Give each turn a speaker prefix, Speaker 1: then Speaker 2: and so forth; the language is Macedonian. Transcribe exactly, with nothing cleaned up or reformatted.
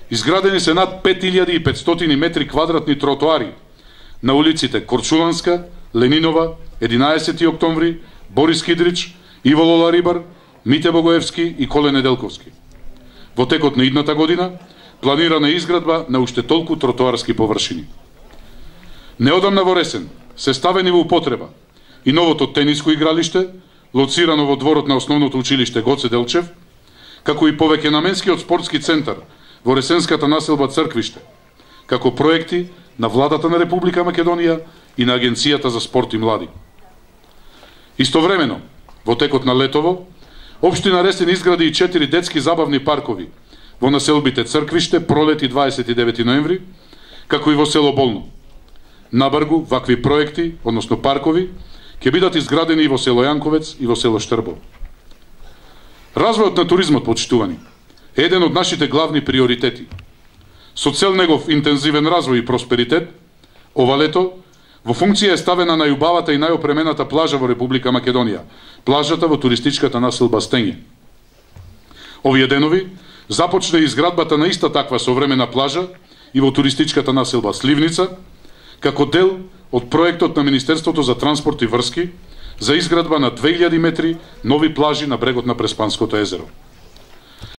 Speaker 1: Изградени се над пет илјади и петстотини метри квадратни тротоари на улиците Корчуланска, Ленинова, единаесети октомври, Борис Кидрич, Иво Лоларибар, Мите Богоевски и Коле Неделковски. Во текот на идната година планирана изградба на уште толку тротоарски површини. Неодамна во Ресен се ставени во употреба и новото тениско игралиште, лоцирано во дворот на основното училиште Гоце Делчев, како и повеќенаменскиот спортски центар во ресенската населба Црквиште, како проекти на владата на Република Македонија и на Агенцијата за спорт и млади. Истовремено, во текот на летово, Општина Ресен изгради и четири детски забавни паркови во населбите Црквиште, Пролет и дваесет и девети ноември, како и во село Болно. Набргу, вакви проекти, односно паркови, ќе бидат изградени и во село Јанковец и во село Штрбо. Развојот на туризмот, почитувани, е еден од нашите главни приоритети. Со цел негов интензивен развој и просперитет, ова лето во функција е ставена најубавата и најопремената плажа во Република Македонија, плажата во туристичката населба Стење. Овие денови започна изградбата на иста таква современа плажа и во туристичката населба Сливница, како дел од проектот на Министерството за транспорт и врски за изградба на две илјади метри нови плажи на брегот на Преспанското езеро.